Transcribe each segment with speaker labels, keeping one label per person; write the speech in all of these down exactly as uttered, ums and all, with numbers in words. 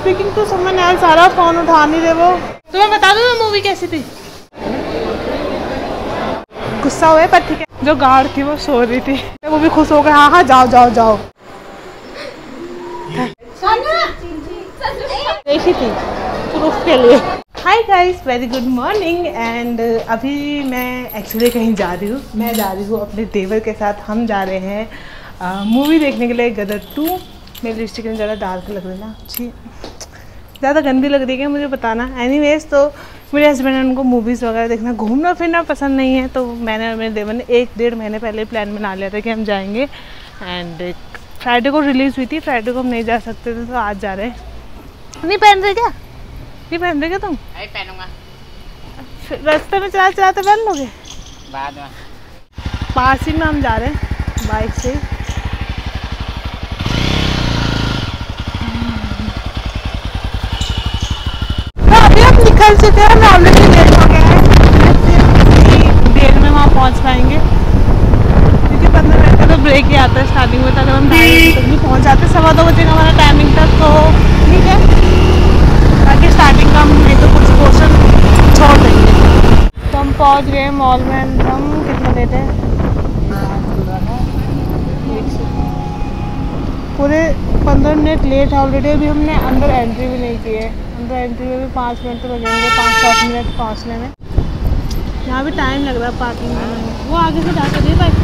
Speaker 1: Speaking to someone else, सारा phone उठा नहीं रहे वो। तो मैं बता दूँ मूवी कैसी थी? गुस्सा हुए पर ठीक है। जो गार्ड थी वो सो रही थी, वो भी खुश हो गए। हाँ हाँ जाओ जाओ जाओ। देखी थी प्रूफ के लिए। Hi guys, very good morning. And अभी मैं एक्चुअली कहीं जा रही हूँ। मैं जा रही हूँ अपने देवर के साथ। हम जा रहे हैं मूवी देखने के लिए, गदर टू। मेरी लिपस्टिक में ज़्यादा डार्क लग रही है ना, अच्छी ज़्यादा गंदी लग रही है मुझे बताना। एनीवेज, तो मेरे हस्बैंड उनको मूवीज़ वगैरह देखना, घूमना फिरना पसंद नहीं है। तो मैंने और मेरे देवर ने एक डेढ़ महीने पहले प्लान बना लिया था कि हम जाएंगे। एंड फ्राइडे को रिलीज़ हुई थी, फ्राइडे को हम नहीं जा सकते थे, तो आज जा रहे हैं। नहीं पहन रहे क्या? नहीं पहन रहे क्या तुम?
Speaker 2: नहीं पहनूंगा।
Speaker 1: रास्ते में चला चलाते पहन लोगे
Speaker 2: बाद में।
Speaker 1: पास ही में हम जा रहे हैं बाइक से। तो अभी हम निकल चुके हैं, हम ऑलरेडी लेट हो गए हैं। देर में वहाँ पहुँच पाएंगे क्योंकि पंद्रह मिनट का तो ब्रेक ही आता है स्टार्टिंग में। तो अगर हम ढाई बजे तक भी पहुँच जाते, सवा दो बजे का हमारा टाइमिंग तक, तो ठीक है। बाकी स्टार्टिंग का हम नहीं तो कुछ पोर्शन छोड़ देंगे। तो हम पहुँच गए मॉल में। हम कितना लेट है? पूरे पंद्रह मिनट लेट है ऑलरेडी। अभी हमने अंदर एंट्री भी नहीं की है। अंदर एंट्री में भी पाँच मिनट तो लगेंगे, पाँच सात मिनट पहुँचने में। यहाँ भी टाइम लग रहा है पार्किंग में। वो आगे से ढाका दिए बाइक।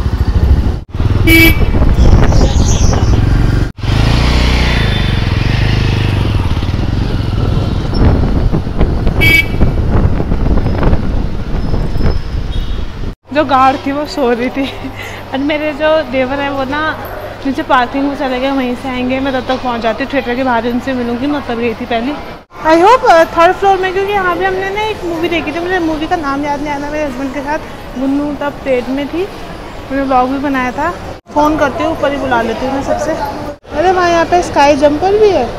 Speaker 1: जो गार्ड थी वो सो रही थी। और मेरे जो देवर है वो ना नीचे पार्किंग में चले गए, वहीं से आएंगे। मैं तब तक पहुंच जाती हूँ थिएटर के बाहर, उनसे मिलूंगी। मैं तब गई थी पहले, आई होप थर्ड फ्लोर में, क्योंकि यहाँ भी हमने ना एक मूवी देखी थी। मुझे मूवी का नाम याद नहीं आ रहा। मेरे हस्बैंड के साथ गुन्नू तब पेट में थी, मैंने व्लॉग भी बनाया था। फ़ोन करती हूँ, ऊपर ही बुला लेती हूँ मैं सबसे। अरे वहाँ यहाँ पे स्काई जंपर भी है।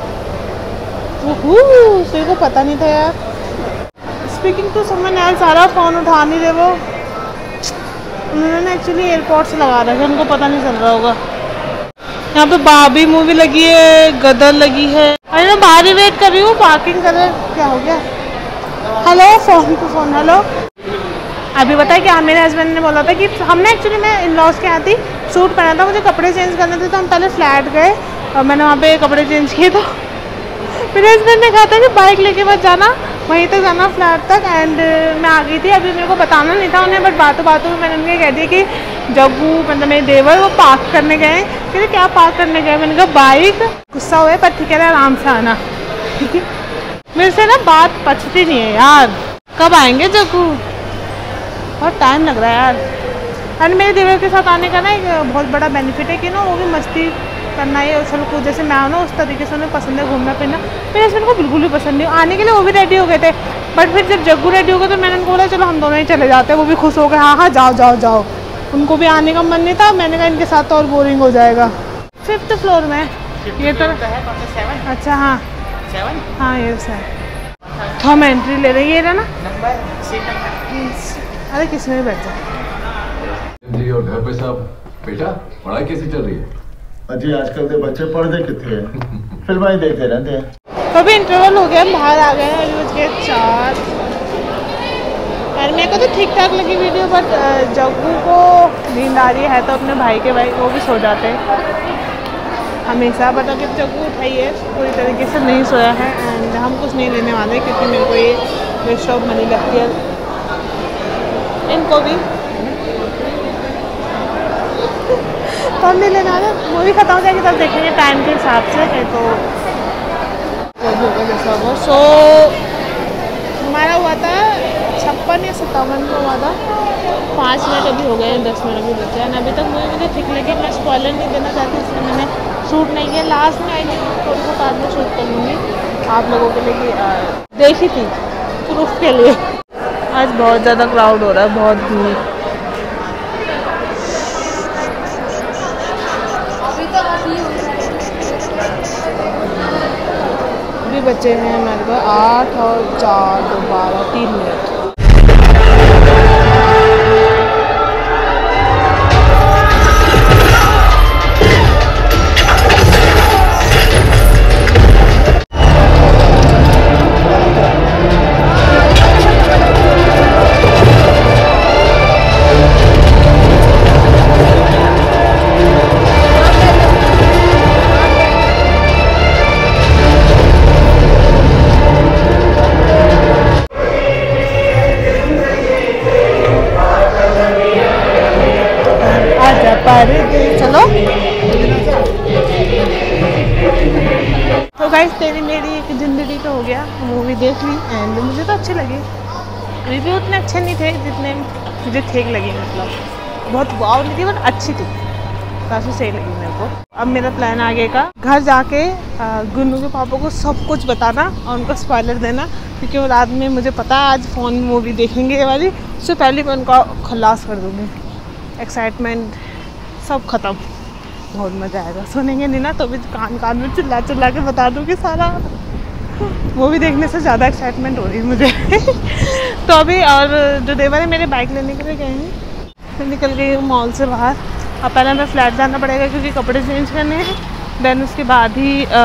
Speaker 1: ओह, को पता नहीं था यार। स्पीकिंग टू समवन एल्स, सारा फ़ोन उठा नहीं रहे वो। उन्होंने एक्चुअली एयरपोर्ट से लगा रखा है, उनको पता नहीं चल रहा होगा। यहाँ पे बाबी मूवी लगी है, गदर लगी है। अरे मैं बाहर ही वेट कर रही हूँ, पार्किंग कर रहे। क्या हो गया? Hello, phone to phone. Hello, अभी बताया कि मेरे हस्बैंड ने बोला था कि हमने एक्चुअली मैं इन लॉज के यहाँ थी, सूट पहना था, मुझे कपड़े चेंज करने थे। तो हम पहले फ्लैट गए और मैंने वहाँ पे कपड़े चेंज किए। तो मेरे हस्बैंड ने कहा था कि बाइक लेके मत जाना, वहीं तक जाना फ्लैट तक। एंड मैं आ गई थी। अभी मेरे को बताना नहीं था उन्हें, बट बातों बातों में मैंने उन्हें कह दिया कि जग्गू मतलब मेरे देवर वो पार्क करने गए। कहते क्या पार्क करने गए? मैंने कहा बाइक। गुस्सा हुए पर ठीक है, आराम से आना। ठीक है, मेरे से ना बात पचती नहीं है यार। कब आएंगे जग्गू? बहुत टाइम लग रहा है यार। एंड मेरे देवर के साथ आने का ना एक बहुत बड़ा बेनिफिट है कि ना वो भी मस्ती करना है उछल कूद जैसे मैं हूँ ना, उस तरीके से उन्हें पसंद है घूमना फिरना। मेरे हस्बैंड को बिल्कुल भी पसंद नहीं। आने के लिए वो भी रेडी हो गए थे, बट फिर जब जग्गू रेडी हो गए तो मैंने उनको बोला चलो हम दोनों ही चले जाते हैं। वो भी खुश हो गए। हाँ हाँ जाओ जाओ जाओ। उनको भी आने का मन नहीं था। मैंने कहा इनके साथ तो और बोरिंग हो जाएगा। फिफ्थ फ्लोर में ये तो है। अच्छा हाँ
Speaker 2: सेवन।
Speaker 1: हाँ ये सर, तो हम एंट्री ले रहे हैं ना। अरे किसने भी बैठा
Speaker 3: जी। और घर पे सब बेटा पढ़ाई कैसी चल रही है?
Speaker 4: अजी आजकल के बच्चे पढ़ते कितने हैं, फिल्में ही देखते रहते हैं।
Speaker 1: तो अभी इंटरवल हो गया, हम बाहर आ गए हैं। अभी बज गए चार। और मेरे को तो ठीक ठाक लगी वीडियो, बट जग्गू को नींद आ रही है तो अपने भाई के भाई वो भी सो जाते हैं हमेशा। बट अभी जग्गू उठाई है, पूरी तरीके से नहीं सोया है। एंड हम कुछ नहीं लेने वाले क्योंकि मेरे को ये वेस्ट ऑफ मनी लगती है। इनको भी तो हम नहीं लेने वाले। मूवी खत्म हो जाएगी तब देखेंगे टाइम के हिसाब से। तो जैसा वो सो हमारा हुआ था छप्पन या सत्तावन को हुआ था। पाँच मिनट अभी हो गए हैं, दस मिनट अभी बचे हैं। अभी तक मुझे मुझे ठीक लगे। मैं स्पॉइलर नहीं देना चाहती, इसलिए मैंने शूट नहीं किया। लास्ट में आई थिंक थोड़ी सी बाद में शूट कर लूँगी आप लोगों के लिए कि देखी थी प्रूफ के लिए। आज बहुत ज़्यादा क्राउड हो रहा है, बहुत भीड़। अभी बचे हैं हमारे पास आठ और चार दो बारह तीन मिनट। गाइस तेरी मेरी एक जिंदगी तो हो गया, मूवी देख ली एंड मुझे तो अच्छी लगी। रिव्यू उतने अच्छे नहीं थे जितने मुझे ठीक लगी, मतलब बहुत वाव नहीं थी बट अच्छी थी, काफ़ी सही लगी मेरे को। अब मेरा प्लान आगे का घर जाके गुन्नू के पापा को सब कुछ बताना और उनको स्पॉइलर देना, क्योंकि वो रात में मुझे पता है आज फ़ोन में मूवी देखेंगे ये वाली, उससे पहले मैं उनका खलास कर दूँगी। एक्साइटमेंट सब ख़त्म, बहुत मज़ा आएगा। सुनेंगे नहीं ना तो भी कान कान में चिल्ला चिल्ला के बता दूँगी सारा। मूवी देखने से ज़्यादा एक्साइटमेंट हो रही है मुझे। तो अभी और जो देवर है मेरे बाइक लेने के लिए गए हैं, मैं निकल गई हूँ मॉल से बाहर। अब पहले हमें फ्लैट जाना पड़ेगा क्योंकि कपड़े चेंज करने हैं, देन उसके बाद ही आ,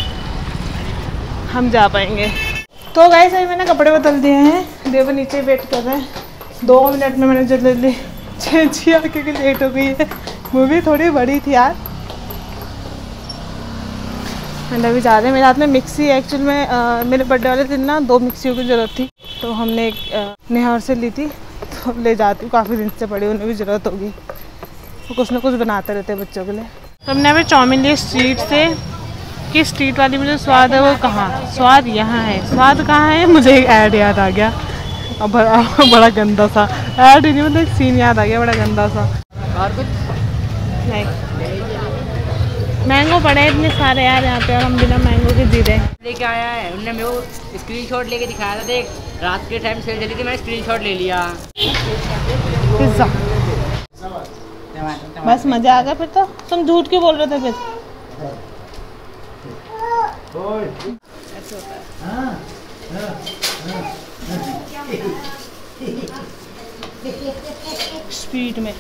Speaker 1: हम जा पाएंगे। तो गाइस अभी मैंने कपड़े बदल दिए हैं, देवर नीचे वेट कर रहे हैं। दो मिनट में मैंने जल्दी चेंज किया क्योंकि लेट हो गई है। मूवी थोड़ी बड़ी थी यार। एंड अभी जा रहे हैं। मेरे हाथ में मिक्सी है, एक्चुअल में आ, मेरे बर्थडे वाले दिन ना दो मिक्सियों की ज़रूरत थी, तो हमने एक निहार से ली थी, तो ले जाती हूँ, काफ़ी दिन से पड़ी, उन्हें भी ज़रूरत होगी, तो कुछ ना कुछ बनाते रहते हैं बच्चों के लिए। तो हमने अभी चाउमीन ली स्ट्रीट से, कि स्ट्रीट वाली में जो स्वाद है वो कहाँ, स्वाद यहाँ है, स्वाद कहाँ है, मुझे एक ऐड याद आ गया। अब बड़ा बड़ा गंदा सा ऐड ही नहीं, मतलब एक सीन याद आ गया बड़ा गंदा सा।
Speaker 2: और कुछ
Speaker 1: नहीं, मैंगो पड़े इतने सारे यार यहाँ पे, और हम बिना मैंगो के जी रहे हैं।
Speaker 2: लेके आया है उन्होंने, मेरे को स्क्रीनशॉट लेके दिखाया था, देख रात के टाइम सेल चली थी, मैंने स्क्रीनशॉट ले लिया।
Speaker 1: पिज्ज़ा, बस मज़ा आ गया फिर तो। तुम झूठ क्यों बोल रहे थे फिर?
Speaker 2: ऐसे होता है।
Speaker 1: स्पीड में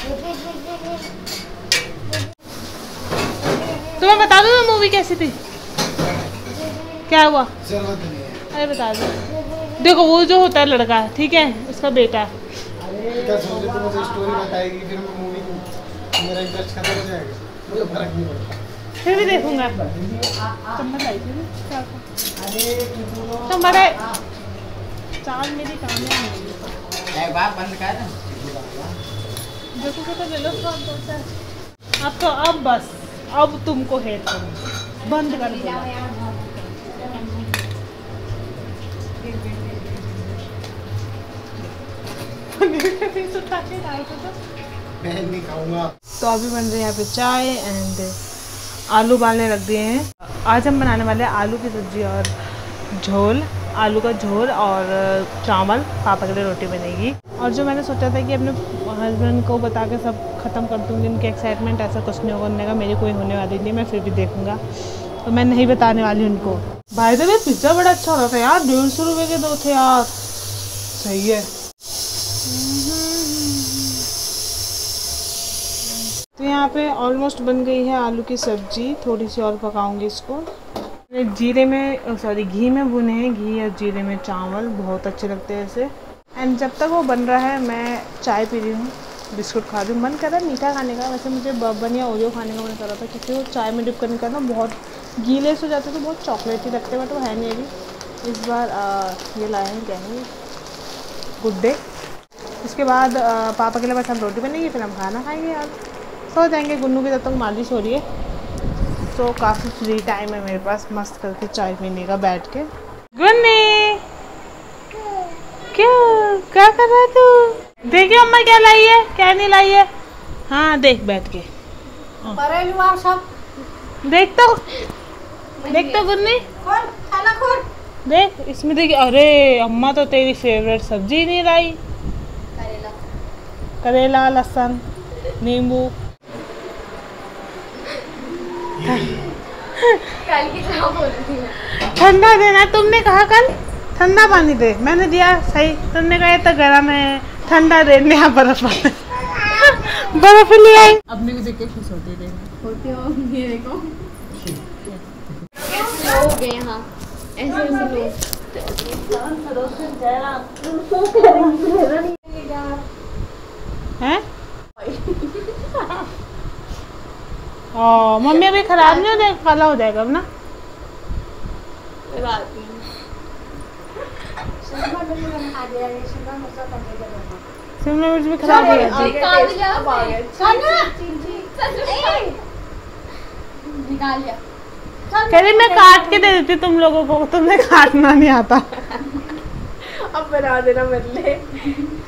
Speaker 1: तुम्हें बता दो ना मूवी कैसी थी, क्या हुआ? अरे बता दो। देखो वो जो होता है लड़का, ठीक है, उसका बेटा।
Speaker 5: क्या सोच रहे, तो मुझे स्टोरी बताएगी फिर मूवी मेरा इंटरेस्ट खत्म हो जाएगा, मुझे फर्क नहीं पड़ता।
Speaker 1: फिर भी देखूंगा। तुम्हारे चाल मेरी कामयाब नहीं,
Speaker 2: एक बार बंद कर।
Speaker 1: देखो तो ले लो स्वाद। अब तो अब बस, अब तुमको हेट करूँ, बंद कर दो।
Speaker 5: मैं नहीं खाऊंगा।
Speaker 1: तो अभी बन रही है यहाँ पे चाय एंड आलू उबालने रख दिए हैं। आज हम बनाने वाले हैं आलू की सब्ज़ी और झोल, आलू का झोल और चावल, पापा के लिए रोटी बनेगी। और जो मैंने सोचा था कि अपने हस्बैंड को बता के सब ख़त्म कर दूँगी उनकी एक्साइटमेंट, ऐसा कुछ नहीं होने का, मेरी कोई होने वाली नहीं, मैं फिर भी देखूँगा, तो मैं नहीं बताने वाली उनको। भाई तो पिज़्ज़ा बड़ा अच्छा हो रहा था यार, डेढ़ सौ रुपये के दो थे यार, सही है। तो यहाँ पे ऑलमोस्ट बन गई है आलू की सब्जी, थोड़ी सी और पकाऊंगी इसको। जीरे में, सॉरी घी में भुने हैं, घी और जीरे में चावल बहुत अच्छे लगते हैं ऐसे। एंड जब तक वो बन रहा है मैं चाय पी रही हूँ, बिस्कुट खा रही हूँ। मन कर रहा है मीठा खाने का, वैसे मुझे बर्बन या ओरियो खाने का मन कर रहा था, क्योंकि वो चाय में डिप करने का ना बहुत गीले से हो जाते तो बहुत चॉकलेटी लगते हैं, बट वो है नहीं अभी। इस बार आ, ये लाए हैं, क्या है गुड डे। इसके बाद आ, पापा के लिए बस हम रोटी बनेगी, फिर हम खाना खाएंगे यार, सो जाएंगे। गुन्नू की तब तक मालिश हो रही है, तो काफ़ी फ्री टाइम है मेरे पास मस्त करके चाय पीने का बैठ के। गुन्नी क्यों, क्या कर रहा है तू? देखिए अम्मा क्या लाई है, क्या नहीं लाई है। हाँ देख बैठ के, सब देख तो, देख तो गुन्नी, खाना खोल देख इसमें, देखिए। अरे अम्मा तो तेरी फेवरेट सब्जी नहीं लाई, करेला, करेला, लहसुन, नींबू।
Speaker 6: कल की क्या बोल रही थी?
Speaker 1: ठंडा देना, तुमने कहा कल ठंडा पानी दे, मैंने दिया सही, तुमने कहा तो गर्म है, ठंडा दे, यहाँ बर्फ बर्फ ले आई। अपने को देख के खुश होती है,
Speaker 6: होती हो ये देखो कैसे लोग गए यहाँ, ऐसे ऐसे लोग
Speaker 1: हैं। ओ मम्मी अभी खराब नहीं हो जाएगा, काला हो जाएगा अब ना। शिमला मिर्च भी खराब हो जाती है।
Speaker 6: निकाल लिया।
Speaker 1: कह रही मैं काट के दे देती तुम लोगों को, तुम्हें काटना नहीं आता।
Speaker 6: अब बना देना बदले।